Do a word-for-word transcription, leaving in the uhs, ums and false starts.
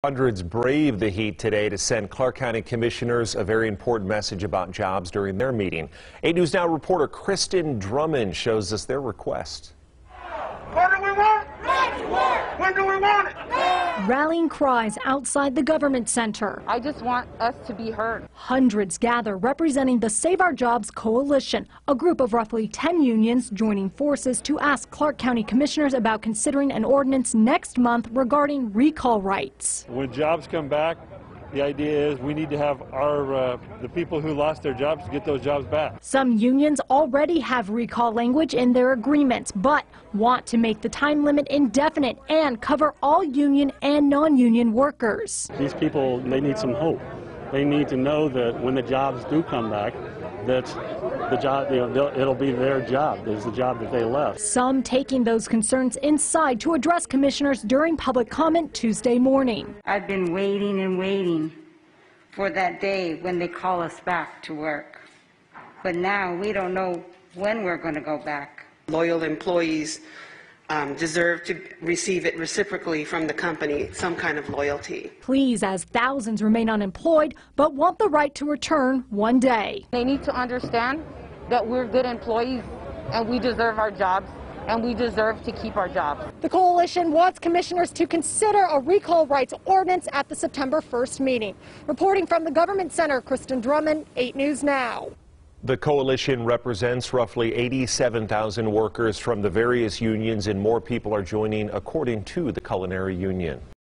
Hundreds braved the heat today to send Clark County commissioners a very important message about jobs during their meeting. eight News Now reporter Kristen Drummond shows us their request. What do we want? Right to work. When do we want it? Now. Rallying cries outside the government center. I just want us to be heard. Hundreds gather representing the Save Our Jobs Coalition, a group of roughly ten unions joining forces to ask Clark County commissioners about considering an ordinance next month regarding recall rights. When jobs come back, the idea is we need to have our uh, the people who lost their jobs get those jobs back. Some unions already have recall language in their agreements, but want to make the time limit indefinite and cover all union and non-union workers. These people, they need some hope. They need to know that when the jobs do come back, that the job, you know, it'll be their job. It's the job that they left. Some taking those concerns inside to address commissioners during public comment Tuesday morning. I've been waiting and waiting for that day when they call us back to work. But now we don't know when we're going to go back. Loyal employees um, deserve to receive it reciprocally from the company, some kind of loyalty. Please, as thousands remain unemployed, but want the right to return one day. They need to understand that we're good employees and we deserve our jobs and we deserve to keep our jobs. The coalition wants commissioners to consider a recall rights ordinance at the September first meeting. Reporting from the Government Center, Kristen Drummond, eight News Now. The coalition represents roughly eighty-seven thousand workers from the various unions, and more people are joining, according to the Culinary Union.